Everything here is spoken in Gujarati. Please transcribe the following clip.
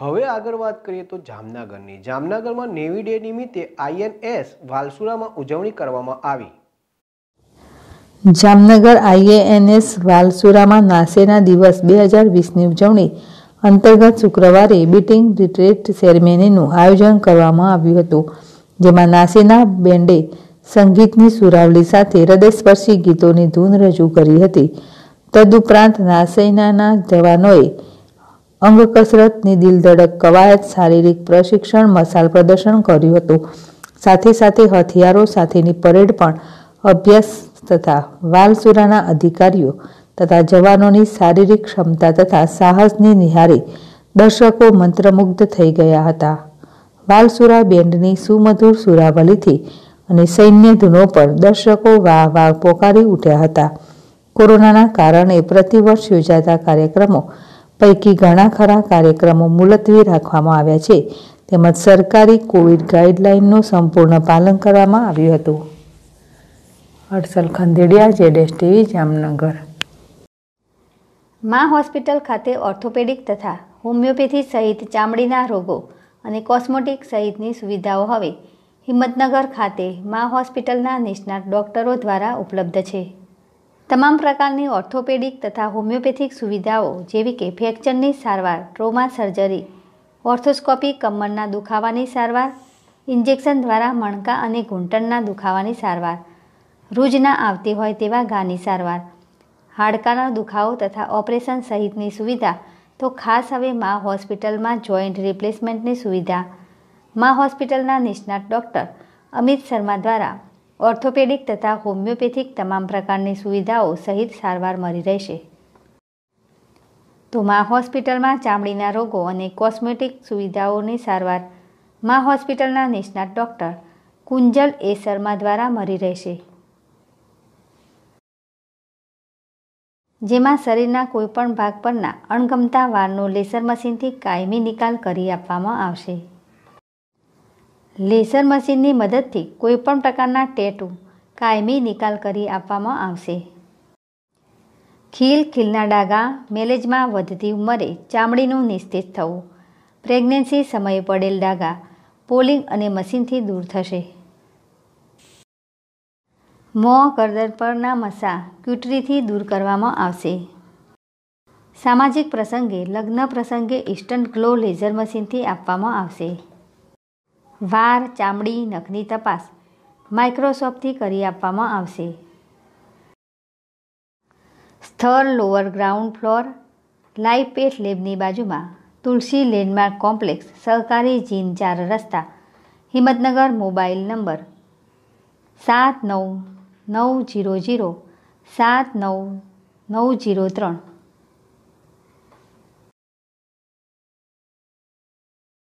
હવે આગળ વાત કરીએ તો જામનગરની. જામનગરમાં નેવી ડે નિમિત્તે INS વાલસુરામાં ઉજવણી કરવામાં આવી. જામનગર IANS વાલસુરામાં નાસેના દિવસ 2020ની ઉજવણી અંતર્ગત શુક્રવારે બીટિંગ રિટ્રીટ સેરેમનીનું આયોજન કરવામાં આવ્યું હતું, જેમાં નાસેના બેન્ડે સંગીતની સુરાવલી સાથે હૃદયસ્પર્શી ગીતોની ધૂન રજૂ કરી હતી. તદુપરાંત નાસેનાના જવાનોએ અંગ કસરતની દિલધડક કવાયત, શારીરિક પ્રશિક્ષણ, મશાલ પ્રદર્શન કર્યું હતું. સાથે સાથે હથિયારો સાથેની પરેડ પણ અભ્યાસ તથા વાલસુરાના અધિકારીઓ તથા જવાનોની શારીરિક ક્ષમતા તથા સાહસની નિહાળી દર્શકો મંત્રમુગ્ધ થઈ ગયા હતા. વાલસુરા બેન્ડની સુમધુર સુરાવલીથી અને સૈન્ય ધૂનો પર દર્શકો વાહ વાહ પોકારી ઉઠ્યા હતા. કોરોનાના કારણે પ્રતિવર્ષ યોજાતા કાર્યક્રમો પૈકી ઘણા ખરા કાર્યક્રમો મુલતવી રાખવામાં આવ્યા છે, તેમજ સરકારી કોવિડ ગાઈડલાઈનનું સંપૂર્ણ પાલન કરવામાં આવ્યું હતું. હર્ષલ ખંદેડિયા, ZSTV, જામનગર. મા હોસ્પિટલ ખાતે ઓર્થોપેડિક તથા હોમિયોપેથી સહિત ચામડીના રોગો અને કોસ્મેટિક સહિતની સુવિધાઓ હવે હિંમતનગર ખાતે મા હોસ્પિટલના નિષ્ણાત ડોક્ટરો દ્વારા ઉપલબ્ધ છે. તમામ પ્રકારની ઓર્થોપેડિક તથા હોમિયોપેથિક સુવિધાઓ જેવી કે ફ્રેક્ચરની સારવાર, ટ્રોમા સર્જરી, ઓર્થોસ્કોપી, કમરના દુખાવાની સારવાર, ઇન્જેક્શન દ્વારા મણકા અને ઘૂંટણના દુખાવાની સારવાર, રૂજ ના આવતી હોય તેવા ઘાની સારવાર, હાડકાનો દુખાવો તથા ઓપરેશન સહિતની સુવિધા તો ખાસ હવે મા હોસ્પિટલમાં જોઈન્ટ રિપ્લેસમેન્ટની સુવિધા મા હોસ્પિટલના નિષ્ણાત ડૉક્ટર અમિત શર્મા દ્વારા ઓર્થોપેડિક તથા હોમિયોપેથિક તમામ પ્રકારની સુવિધાઓ સહિત સારવાર મળી રહેશે. તો મા હોસ્પિટલમાં ચામડીના રોગો અને કોસ્મેટિક સુવિધાઓની સારવાર મા હોસ્પિટલના નિષ્ણાત ડૉક્ટર કુંજલ એ શર્મા દ્વારા મળી રહેશે, જેમાં શરીરના કોઈપણ ભાગ પરના અણગમતા વાળનો લેસર મશીનથી કાયમી નિકાલ કરી આપવામાં આવશે. લેસર મશીનની મદદથી કોઈપણ પ્રકારના ટેટુ કાયમી નિકાલ કરી આપવામાં આવશે. ખીલના ડાઘા, મેલેજમાં વધતી ઉંમરે ચામડીનું નિસ્તેજ થવું, પ્રેગ્નન્સી સમયે પડેલ ડાઘા પોલિંગ અને મશીનથી દૂર થશે. મોં, ગરદન પરના મસા ક્યુટરીથી દૂર કરવામાં આવશે. સામાજિક પ્રસંગે, લગ્ન પ્રસંગે ઇન્સ્ટન્ટ ગ્લો લેઝર મશીનથી આપવામાં આવશે. વાળ, ચામડી, નખની તપાસ માઇક્રોસ્કોપથી કરી આપવામાં આવશે. સ્થળ lower ground floor, live path લેબની બાજુમાં તુલસી લેન્ડમાર્ક કોમ્પ્લેક્સ, સહકારી જીન 4 રસ્તા, હિંમતનગર. Mobile number 7990079903.